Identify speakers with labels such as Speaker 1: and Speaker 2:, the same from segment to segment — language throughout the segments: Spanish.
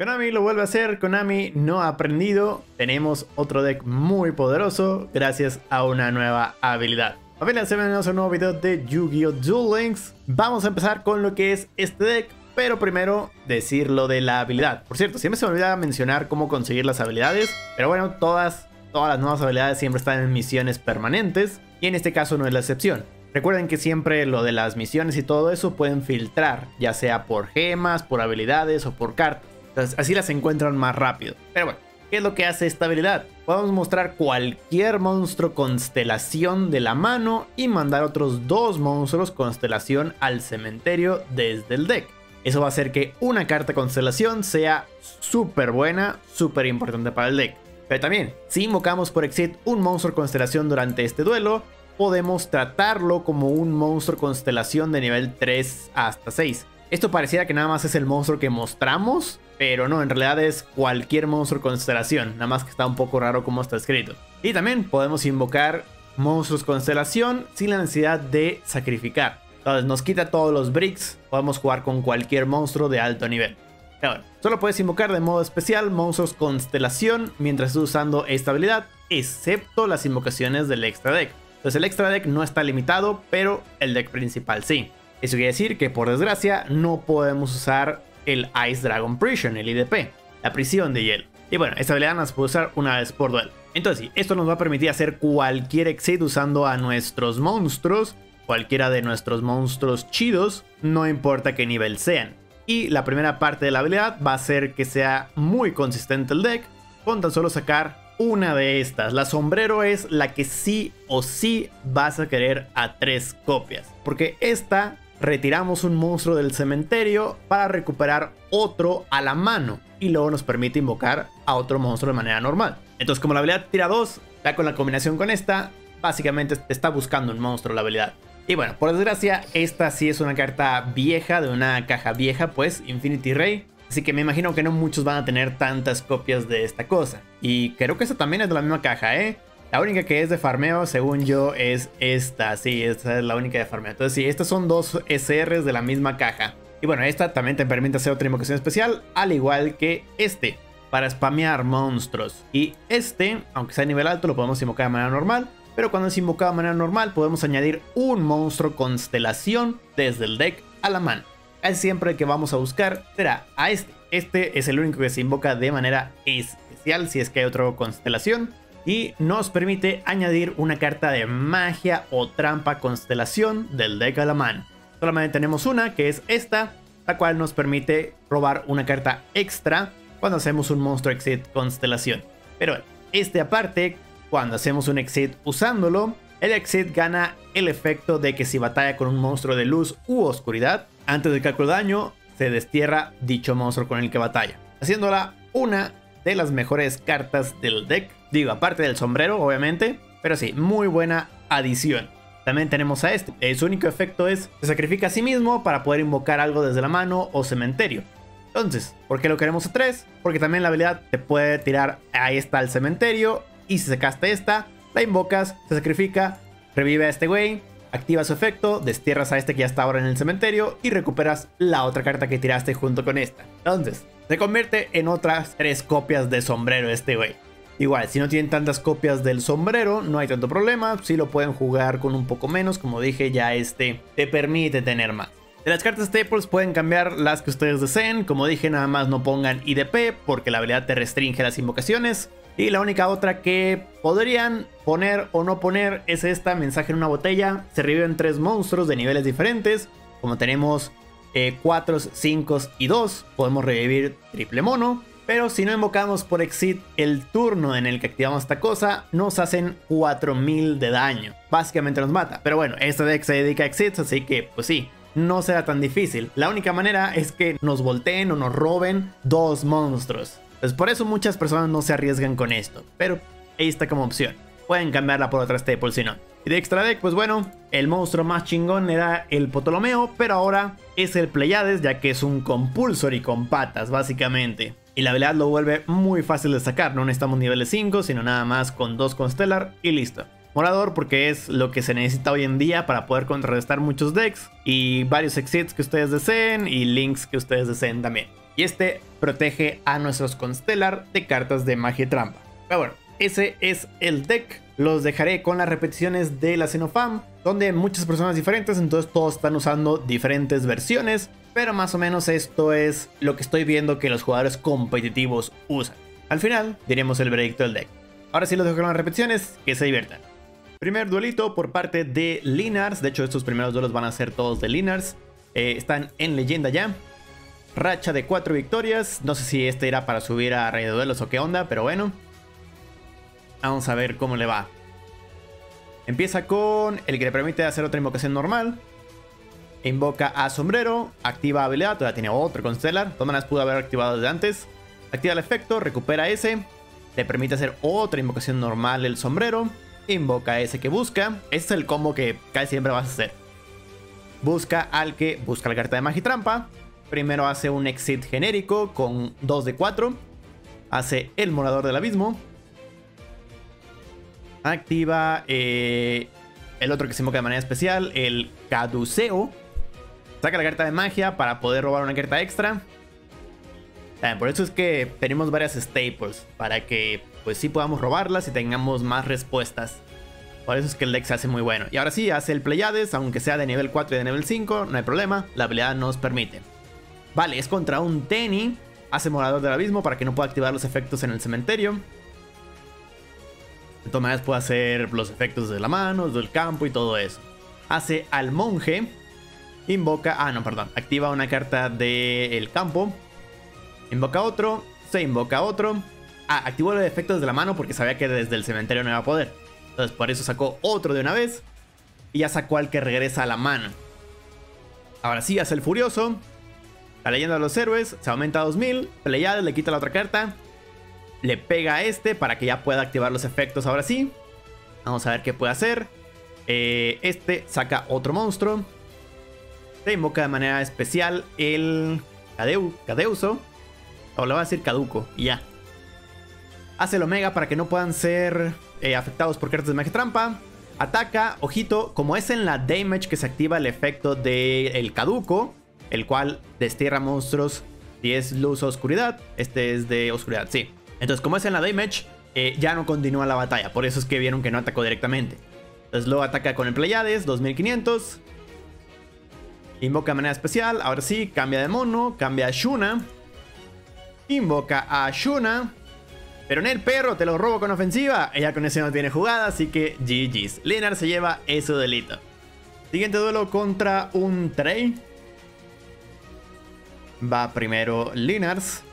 Speaker 1: Konami lo vuelve a hacer, Konami no ha aprendido. Tenemos otro deck muy poderoso gracias a una nueva habilidad. Familia, bienvenidos a un nuevo video de Yu-Gi-Oh! Duel Links. Vamos a empezar con lo que es este deck, pero primero decir lo de la habilidad. Por cierto, siempre se me olvida mencionar cómo conseguir las habilidades, pero bueno, todas las nuevas habilidades siempre están en misiones permanentes, y en este caso no es la excepción. Recuerden que siempre lo de las misiones y todo eso pueden filtrar, ya sea por gemas, por habilidades o por cartas. Entonces así las encuentran más rápido. Pero bueno, ¿qué es lo que hace esta habilidad? Podemos mostrar cualquier monstruo constelación de la mano y mandar otros dos monstruos constelación al cementerio desde el deck. Eso va a hacer que una carta constelación sea súper buena, súper importante para el deck. Pero también, si invocamos por Exit un monstruo constelación durante este duelo, podemos tratarlo como un monstruo constelación de nivel 3 hasta 6. Esto pareciera que nada más es el monstruo que mostramos, pero no, en realidad es cualquier monstruo constelación, nada más que está un poco raro como está escrito. Y también podemos invocar monstruos constelación sin la necesidad de sacrificar. Entonces nos quita todos los bricks, podemos jugar con cualquier monstruo de alto nivel. Ahora, solo puedes invocar de modo especial monstruos constelación mientras estés usando esta habilidad, excepto las invocaciones del extra deck. Entonces el extra deck no está limitado, pero el deck principal sí. Eso quiere decir que por desgracia no podemos usar el Ice Dragon Prison, el IDP, la prisión de hielo. Y bueno, esta habilidad nos puede usar una vez por duelo. Entonces sí, esto nos va a permitir hacer cualquier exit usando a nuestros monstruos, cualquiera de nuestros monstruos chidos, no importa qué nivel sean. Y la primera parte de la habilidad va a hacer que sea muy consistente el deck, con tan solo sacar una de estas. La sombrero es la que sí o sí vas a querer a 3 copias, porque esta retiramos un monstruo del cementerio para recuperar otro a la mano y luego nos permite invocar a otro monstruo de manera normal. Entonces, como la habilidad tira 2, ya con la combinación con esta, básicamente te está buscando un monstruo la habilidad. Y bueno, por desgracia, esta sí es una carta vieja, de una caja vieja, pues, Infinity Ray. Así que me imagino que no muchos van a tener tantas copias de esta cosa. Y creo que esta también es de la misma caja, ¿eh? La única que es de farmeo, según yo, es esta. Sí, esta es la única de farmeo. Entonces sí, estas son dos SRs de la misma caja. Y bueno, esta también te permite hacer otra invocación especial, al igual que este, para spamear monstruos. Y este, aunque sea a nivel alto, lo podemos invocar de manera normal. Pero cuando es invocado de manera normal, podemos añadir un monstruo constelación desde el deck a la mano. Casi siempre el que vamos a buscar será a este. Este es el único que se invoca de manera especial si es que hay otra constelación. Y nos permite añadir una carta de magia o trampa constelación del deck a la mano. Solamente tenemos una, que es esta, la cual nos permite robar una carta extra cuando hacemos un monstruo exit constelación. Pero este aparte, cuando hacemos un exit usándolo, el exit gana el efecto de que si batalla con un monstruo de luz u oscuridad, antes del cálculo de daño, se destierra dicho monstruo con el que batalla, haciéndola una de las mejores cartas del deck. Digo, aparte del sombrero, obviamente, pero sí, muy buena adición. También tenemos a este. Su único efecto es se sacrifica a sí mismo para poder invocar algo desde la mano o cementerio. Entonces, ¿por qué lo queremos a 3? Porque también la habilidad te puede tirar a esta al cementerio, y si sacaste esta, la invocas, se sacrifica, revive a este güey, activa su efecto, destierras a este que ya está ahora en el cementerio y recuperas la otra carta que tiraste junto con esta. Entonces, se convierte en otras 3 copias de sombrero este güey. Igual, si no tienen tantas copias del sombrero, no hay tanto problema. Si lo pueden jugar con un poco menos, como dije, ya este te permite tener más. De las cartas staples pueden cambiar las que ustedes deseen. Como dije, nada más no pongan IDP porque la habilidad te restringe las invocaciones. Y la única otra que podrían poner o no poner es esta, mensaje en una botella. Se reviven 3 monstruos de niveles diferentes. Como tenemos 4, 5 y 2, podemos revivir triple mono. Pero si no invocamos por exit el turno en el que activamos esta cosa, nos hacen 4000 de daño. Básicamente nos mata. Pero bueno, este deck se dedica a exits, así que pues sí, no será tan difícil. La única manera es que nos volteen o nos roben 2 monstruos. Pues por eso muchas personas no se arriesgan con esto, pero ahí está como opción. Pueden cambiarla por otra staple si no. Y de extra deck, pues bueno, el monstruo más chingón era el Ptolomeo, pero ahora es el Pleiades, ya que es un Compulsory con patas, básicamente. Y la habilidad lo vuelve muy fácil de sacar, no necesitamos niveles 5, sino nada más con 2 Constellar y listo. Morador porque es lo que se necesita hoy en día para poder contrarrestar muchos decks y varios exits que ustedes deseen y links que ustedes deseen también. Y este protege a nuestros Constellar de cartas de magia y trampa. Pero bueno, ese es el deck. Los dejaré con las repeticiones de la Xenofam, donde muchas personas diferentes, entonces todos están usando diferentes versiones. Pero más o menos esto es lo que estoy viendo que los jugadores competitivos usan. Al final diremos el veredicto del deck. Ahora sí los dejo con las repeticiones, que se diviertan. Primer duelito por parte de Linars. De hecho estos primeros duelos van a ser todos de Linars. Están en leyenda ya. Racha de 4 victorias. No sé si este irá para subir a Rey de Duelos o qué onda, pero bueno. Vamos a ver cómo le va. Empieza con el que le permite hacer otra invocación normal. Invoca a Sombrero, activa habilidad, todavía tiene otro Constellar. De todas maneras pudo haber activado desde antes. Activa el efecto, recupera ese. Le permite hacer otra invocación normal el Sombrero. Invoca a ese que busca. Este es el combo que casi siempre vas a hacer. Busca al que busca la carta de magia y trampa. Primero hace un exit genérico con 2 de 4. Hace el Morador del Abismo. Activa el otro que se invoca de manera especial, el Caduceo. Saca la carta de magia para poder robar una carta extra. Por eso es que tenemos varias staples, para que pues sí podamos robarlas y tengamos más respuestas. Por eso es que el deck se hace muy bueno. Y ahora sí, hace el Pleiades, aunque sea de nivel 4 y de nivel 5, no hay problema, la habilidad nos permite. Vale, es contra un Tenny. Hace Morador del Abismo para que no pueda activar los efectos en el cementerio. De todas maneras puede hacer los efectos de la mano, del campo y todo eso. Hace al Monje. Invoca, activa una carta del campo. Invoca otro, se invoca otro. Activó los efectos de la mano porque sabía que desde el cementerio no iba a poder. Entonces por eso sacó otro de una vez. Y ya sacó al que regresa a la mano. Ahora sí, hace el Furioso. La leyenda de los héroes, se aumenta a 2000. Pleiades le quita la otra carta. Le pega a este para que ya pueda activar los efectos ahora sí. Vamos a ver qué puede hacer. Este saca otro monstruo. Se invoca de manera especial el Cadeuso. O le va a decir Caduco y ya. Hace el Omega para que no puedan ser afectados por cartas de magia trampa. Ataca, ojito, como es en la damage que se activa el efecto del Caduco, el cual destierra monstruos si es luz o oscuridad. Este es de oscuridad, sí. Entonces como es en la damage, ya no continúa la batalla. Por eso es que vieron que no atacó directamente. Entonces luego ataca con el Pleiades, 2500. Invoca de manera especial, ahora sí, cambia de mono, cambia a Shuna. Invoca a Shuna. Pero en el perro te lo robo con ofensiva. Ella con ese no tiene jugada, así que GG's. Linars se lleva ese delito. Siguiente duelo contra un Trey. Va primero Linars.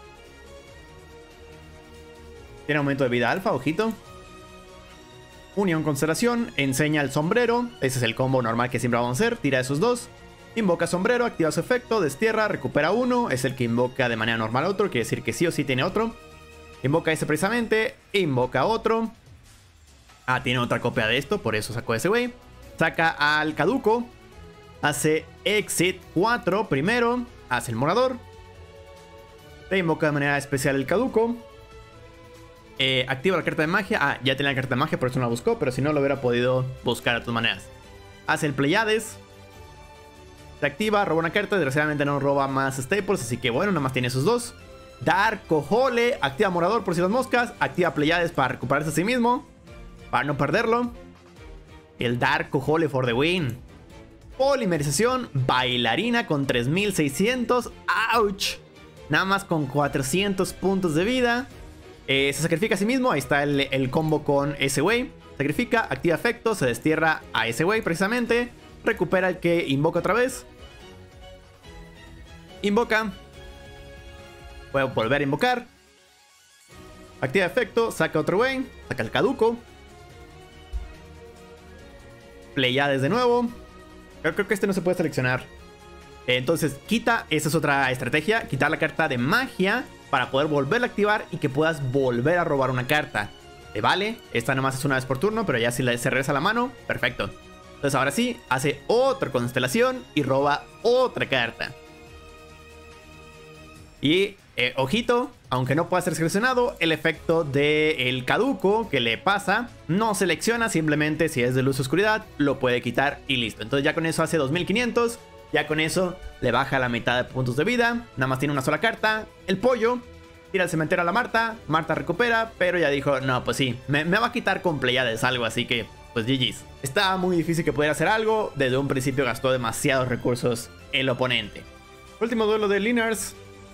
Speaker 1: Tiene aumento de vida alfa, ojito. Unión Constelación, enseña el Sombrero. Ese es el combo normal que siempre vamos a hacer. Tira esos dos. Invoca Sombrero, activa su efecto, destierra, recupera uno. Es el que invoca de manera normal otro, quiere decir que sí o sí tiene otro. Invoca ese precisamente, invoca otro. Tiene otra copia de esto, por eso sacó ese güey. Saca al Caduco. Hace Exit 4 primero. Hace el Morador. Se invoca de manera especial el Caduco. Activa la carta de magia. Ya tenía la carta de magia, por eso no la buscó. Pero si no, lo hubiera podido buscar de todas maneras. Hace el Pleiades. Se activa, roba una carta. Desgraciadamente no roba más staples, así que bueno, nada más tiene esos dos. Dark Hole, activa Morador por si las moscas. Activa Pleiades para recuperarse a sí mismo, para no perderlo. El Dark Hole for the win. Polimerización, Bailarina con 3600. ¡Auch! Nada más con 400 puntos de vida. Se sacrifica a sí mismo. Ahí está el combo con ese güey. Sacrifica, activa efecto, se destierra a ese güey precisamente. Recupera el que invoca otra vez. Invoca. Puede volver a invocar. Activa efecto, saca otro güey. Saca el Caduco. Pleiades de nuevo. Creo que este no se puede seleccionar. Entonces quita, esa es otra estrategia. Quitar la carta de magia para poder volverla a activar y que puedas volver a robar una carta. ¿Te vale? Esta nomás es una vez por turno, pero ya si se regresa a la mano, perfecto. Entonces ahora sí, hace otra constelación y roba otra carta. Y ojito, aunque no pueda ser seleccionado, el efecto del Caduco que le pasa no selecciona, simplemente si es de luz o oscuridad lo puede quitar y listo. Entonces ya con eso hace 2500. Ya con eso le baja la mitad de puntos de vida. Nada más tiene una sola carta. El pollo tira al cementerio a la Marta. Marta recupera, pero ya dijo, no, pues sí, me va a quitar con Pleiades algo, así que pues GG's. Estaba muy difícil que pudiera hacer algo. Desde un principio gastó demasiados recursos el oponente. Último duelo de Linars.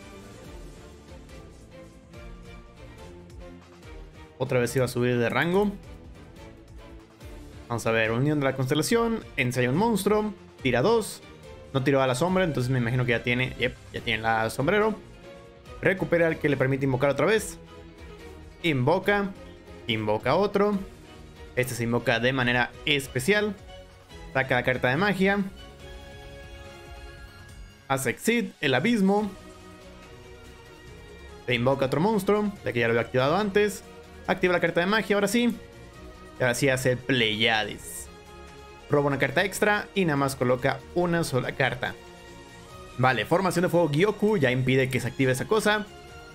Speaker 1: Otra vez iba a subir de rango. Vamos a ver, unión de la constelación. Ensaya un monstruo. Tira 2. No tiró a la sombra, entonces me imagino que ya tiene. Yep, ya tiene la sombrero. Recupera el que le permite invocar otra vez. Invoca. Invoca otro. Este se invoca de manera especial. Saca la carta de magia. Hace Exit, el abismo. Se invoca otro monstruo, ya que ya lo había activado antes. Activa la carta de magia, ahora sí. Y ahora sí hace Pleiades. Roba una carta extra y nada más coloca una sola carta. Vale, formación de fuego Gyoku ya impide que se active esa cosa.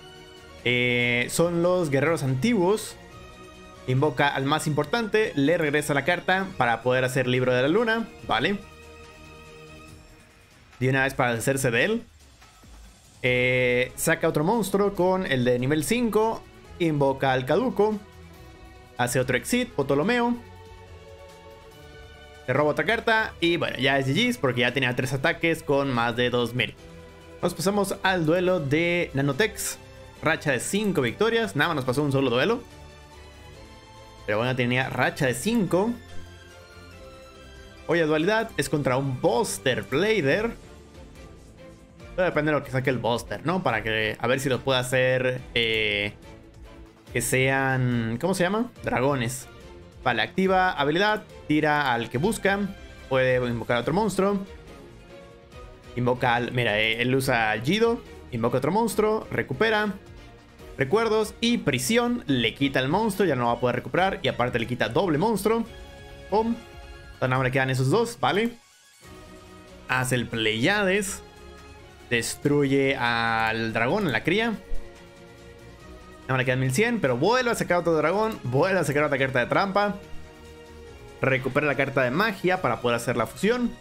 Speaker 1: Son los guerreros antiguos. Invoca al más importante, le regresa la carta para poder hacer libro de la luna. Vale. De una vez para deshacerse de él. Saca otro monstruo con el de nivel 5. Invoca al caduco. Hace otro Exit, Ptolomeo. Le roba otra carta. Y bueno, ya es GG's porque ya tenía 3 ataques con más de 2000. Nos pasamos al duelo de Nanotex. Racha de 5 victorias. Nada más nos pasó un solo duelo. Pero bueno, tenía racha de 5. Hoy a dualidad es contra un Buster Blader. Todo depende de lo que saque el Buster, ¿no? Para que a ver si lo puede hacer que sean... ¿Cómo se llama? Dragones. Vale, activa habilidad. Tira al que busca. Puede invocar a otro monstruo. Invoca al... Mira, él usa al Jido. Invoca otro monstruo. Recupera. Recuerdos y prisión. Le quita el monstruo. Ya no lo va a poder recuperar. Y aparte le quita doble monstruo. Pum. Entonces ahora le quedan esos dos. Vale. Hace el Pleiades. Destruye al dragón, a la cría. Ahora le quedan 1100. Pero vuelve a sacar otro dragón. Vuelve a sacar otra carta de trampa. Recupera la carta de magia para poder hacer la fusión.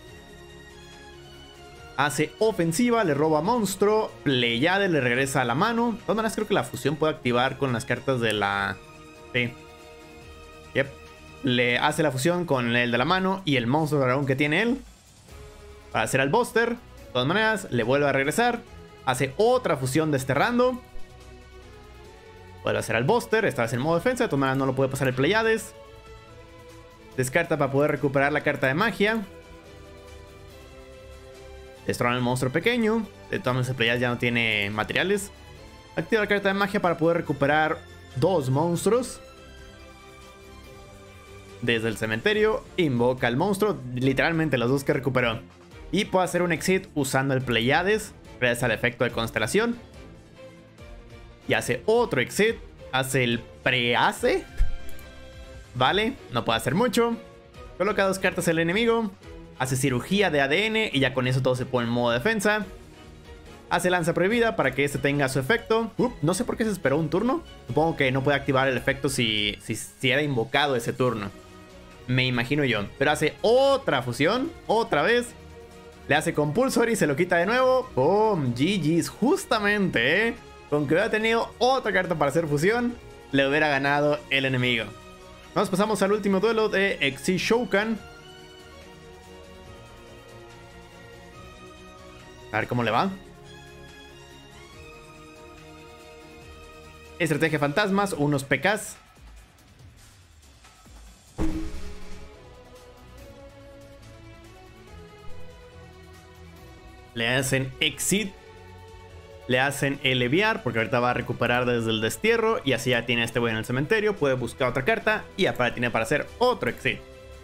Speaker 1: Hace ofensiva, le roba monstruo. Pleiades le regresa a la mano. De todas maneras, creo que la fusión puede activar con las cartas de la... Sí. Yep. Le hace la fusión con el de la mano y el monstruo dragón que tiene él. Para hacer al Buster. De todas maneras, le vuelve a regresar. Hace otra fusión desterrando. Vuelve a hacer al Buster. Esta vez en modo defensa. De todas maneras, no lo puede pasar el Pleiades. Descarta para poder recuperar la carta de magia. Destrona el monstruo pequeño. De todas maneras, el Pleiades ya no tiene materiales. Activa la carta de magia para poder recuperar 2 monstruos. Desde el cementerio, invoca al monstruo. Literalmente los 2 que recuperó. Y puede hacer un Exit usando el Pleiades. Regresa el efecto de constelación. Y hace otro Exit. Hace el Prehace. Vale, no puede hacer mucho. Coloca 2 cartas al enemigo. Hace cirugía de ADN y ya con eso todo se pone en modo defensa. Hace lanza prohibida para que este tenga su efecto. No sé por qué se esperó un turno. Supongo que no puede activar el efecto si era invocado ese turno. Me imagino yo. Pero hace otra fusión. Otra vez. Le hace Compulsory y se lo quita de nuevo. ¡Pum! GG's. Justamente, con que hubiera tenido otra carta para hacer fusión, le hubiera ganado el enemigo. Nos pasamos al último duelo de Exit Shoukan. A ver cómo le va. Estrategia fantasmas, unos PKs. Le hacen Exit. Le hacen Eleviar, porque ahorita va a recuperar desde el destierro. Y así ya tiene a este güey en el cementerio. Puede buscar otra carta. Y aparte tiene para hacer otro Exit.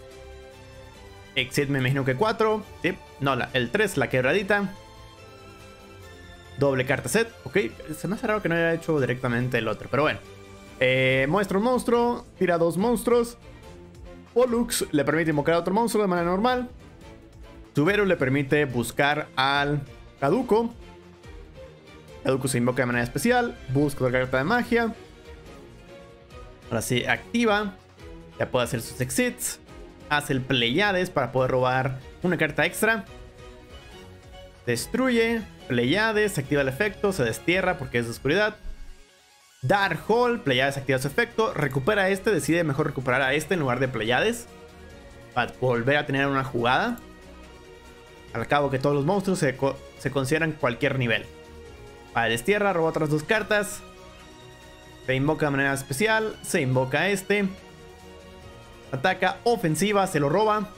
Speaker 1: Exit me imagino que 4. ¿Sí? No, el 3, la quebradita. Doble carta set. Ok, se me hace raro que no haya hecho directamente el otro. Pero bueno. Muestra un monstruo. Tira 2 monstruos. Pollux le permite invocar a otro monstruo de manera normal. Suberu le permite buscar al Caduco. Caduco se invoca de manera especial. Busca otra carta de magia. Ahora sí, activa. Ya puede hacer sus exits. Hace el Pleiades para poder robar una carta extra. Destruye, Pleiades, activa el efecto, se destierra porque es de oscuridad. Darkhold, Pleiades activa su efecto, recupera a este, decide mejor recuperar a este en lugar de Pleiades para volver a tener una jugada. Al cabo que todos los monstruos se consideran cualquier nivel. Para destierra, roba otras 2 cartas. Se invoca de manera especial, se invoca a este. Ataca, ofensiva, se lo roba.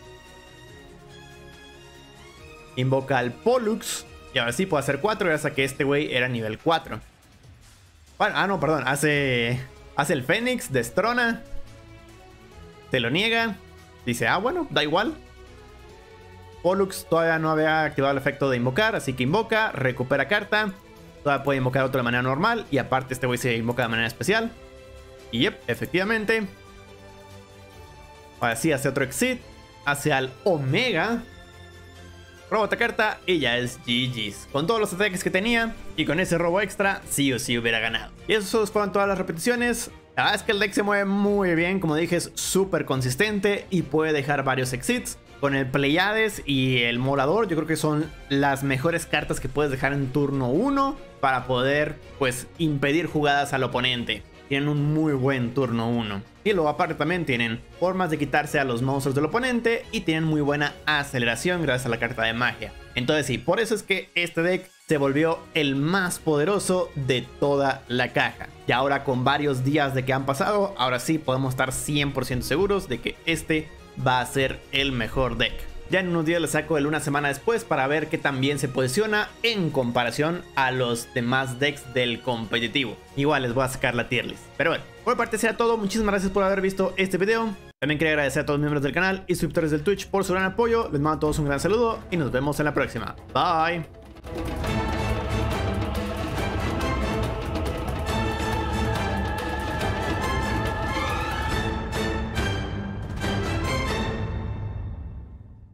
Speaker 1: Invoca al Pollux. Y ahora sí puede hacer 4 gracias a que este güey era nivel 4. Bueno, no, perdón. Hace el Fénix, destrona. Te lo niega. Dice, bueno, da igual. Pollux todavía no había activado el efecto de invocar, así que invoca, recupera carta. Todavía puede invocar de otra manera normal. Y aparte este güey se invoca de manera especial. Y yep, efectivamente. Ahora sí hace otro exit. Hace al Omega. Roba otra carta y ya es GG's. Con todos los ataques que tenía y con ese robo extra, sí o sí hubiera ganado. Y esos fueron todas las repeticiones. La verdad es que el deck se mueve muy bien. Como dije, es súper consistente y puede dejar varios exits. Con el Pleiades y el Morador, yo creo que son las mejores cartas que puedes dejar en turno 1 para poder, pues, impedir jugadas al oponente. Tienen un muy buen turno 1. Y luego aparte también tienen formas de quitarse a los monstruos del oponente y tienen muy buena aceleración gracias a la carta de magia. Entonces sí, por eso es que este deck se volvió el más poderoso de toda la caja. Y ahora con varios días de que han pasado, ahora sí podemos estar 100% seguros de que este va a ser el mejor deck. Ya en unos días le saco el una semana después para ver qué tan bien se posiciona en comparación a los demás decks del competitivo. Igual les voy a sacar la tier list. Pero bueno, por mi parte será todo. Muchísimas gracias por haber visto este video. También quería agradecer a todos los miembros del canal y suscriptores del Twitch por su gran apoyo. Les mando a todos un gran saludo y nos vemos en la próxima. Bye.